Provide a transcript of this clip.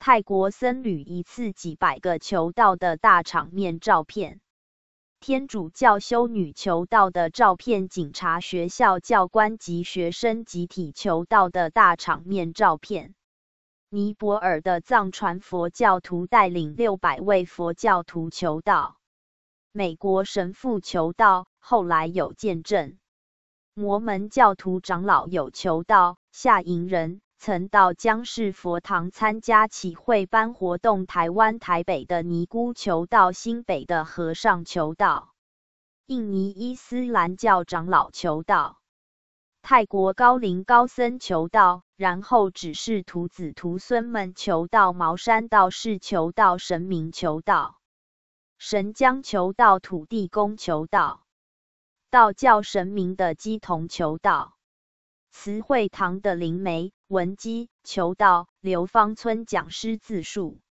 泰国僧侣一次几百个求道的大场面照片。天主教修女求道的照片，警察学校教官及学生集体求道的大场面照片。尼泊尔的藏传佛教徒带领600位佛教徒求道。美国神父求道，后来有见证。摩门教徒长老有求道，夏营人曾到江氏佛堂参加启会班活动，台湾台北的尼姑求道，新北的和尚求道，印尼伊斯兰教长老求道，泰国高龄高僧求道，然后只是徒子徒孙们求道，茅山道士求道，神明求道，神将求道，土地公求道，道教神明的乩童求道，慈惠堂的灵媒文姬求道，刘芳村讲师自述。